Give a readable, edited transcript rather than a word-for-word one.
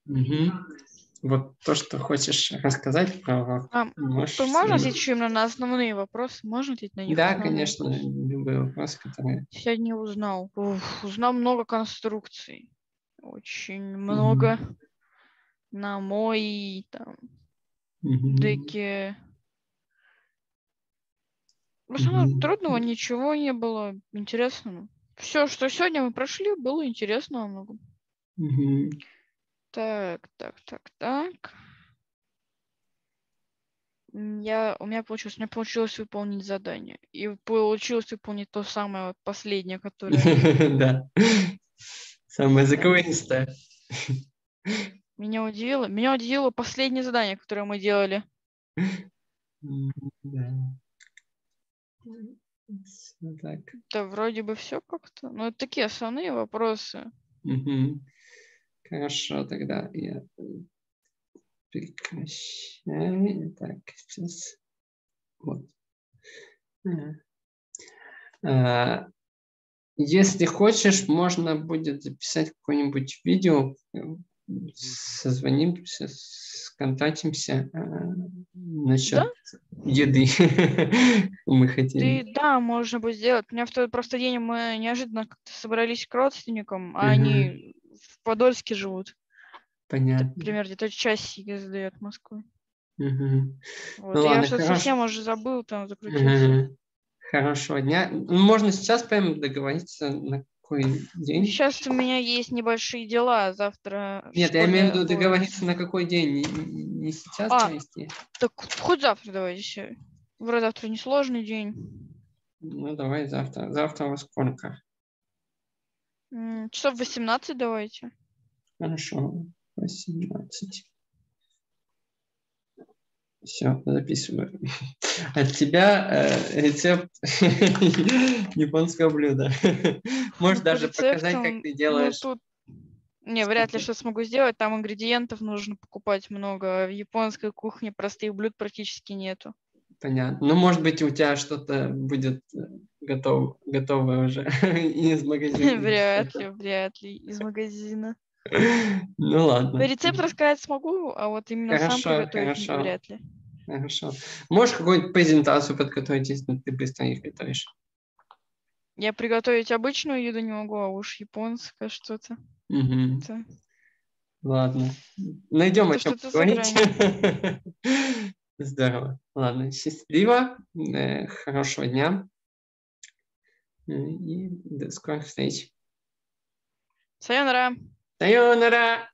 Мгм. Вот то, что хочешь рассказать про урок, можешь Можно сразу. ответить именно на основные вопросы? Можно ответить на них Да, основные конечно, вопросы? любые вопросы, которые... Сегодня узнал. Узнал много конструкций. Очень много Мгм. на мой там Мгм. деке. В основном Мгм. трудного ничего не было. Интересного. Все, что сегодня мы прошли, было интересно много. Мгм. Так. У меня получилось выполнить задание. И получилось выполнить то самое вот последнее, которое... Да. Самое Да. заковыристое. Меня удивило последнее задание, которое мы делали. Да. Так. Да, вроде бы все как-то. Но это такие основные вопросы. Мгм. Хорошо, тогда я прекращаю. Так, сейчас. Вот. А, Если хочешь, можно будет записать какое-нибудь видео, созвонимся, сконтактимся Да? насчет еды. Мы хотели. Да, можно будет сделать. У меня в тот просто день мы неожиданно как-то собрались к родственникам, а Мгм. они в Подольске живут. Это Понятно. примерно где-то час езды от Москвы. Мгм. Ну Вот. И я ладно, что-то хорошо. совсем уже забыл, там закрутился. Мгм. Хорошего дня. Ну, можно сейчас прям договориться, на какой день. Сейчас у меня есть небольшие дела. Завтра Нет, я имею в школьная виду будет. договориться на какой день, не сейчас А, провести. так хоть завтра давайте. Всё. Вроде завтра несложный день. Ну, давай завтра. Завтра во сколько? Часов 18 давайте. Хорошо, 18. Все, записываю. От тебя рецепт японского блюда. Можешь Ну, по даже показать, как рецептам, ты ну, делаешь. тут не, вряд ли что смогу сделать. Там ингредиентов нужно покупать много. В японской кухне простых блюд практически нету. Понятно. Ну, может быть, у тебя что-то будет готовое уже из магазина. Или что-то. Вряд ли из магазина. Ну, ладно. Рецепт рассказать смогу, а вот именно сам Хорошо, приготовить хорошо, вряд ли. хорошо. Можешь какую-нибудь презентацию подготовить, если ты быстро их готовишь? Я приготовить обычную еду не могу, а уж японское что-то. Мгм. Это, Ладно. Найдем о это чем что-то за поговорить. гранью. Здорово. Ладно, счастливо. Хорошего дня. И до скорых встреч. Сайонара. Сайонара!